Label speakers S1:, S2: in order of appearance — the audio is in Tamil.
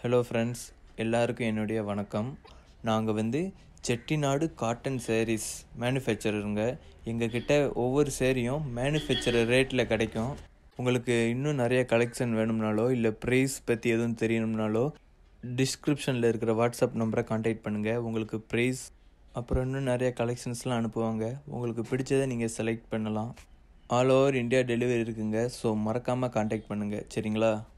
S1: ஹலோ ஃப்ரெண்ட்ஸ், எல்லாருக்கும் என்னுடைய வணக்கம். நாங்கள் செட்டிநாடு காட்டன் சாரீஸ் மேனுஃபேக்சருங்க. எங்ககிட்ட ஒவ்வொரு சேரீயும் மேனுஃபேக்சரர் ரேட்டில் கிடைக்கும். உங்களுக்கு இன்னும் நிறைய கலெக்ஷன் வேணும்னாலோ இல்லை ப்ரைஸ் பற்றி எதுவும் தெரியணும்னாலோ டிஸ்கிரிப்ஷனில் இருக்கிற வாட்ஸ்அப் நம்பரை கான்டாக்ட் பண்ணுங்கள். உங்களுக்கு ப்ரைஸ் அப்புறம் இன்னும் நிறைய கலெக்ஷன்ஸ்லாம் அனுப்புவாங்க. உங்களுக்கு பிடிச்சதை நீங்கள் செலக்ட் பண்ணலாம். ஆல் ஓவர் இந்தியா டெலிவரி இருக்குங்க. ஸோ மறக்காமல் கான்டாக்ட் பண்ணுங்கள், சரிங்களா?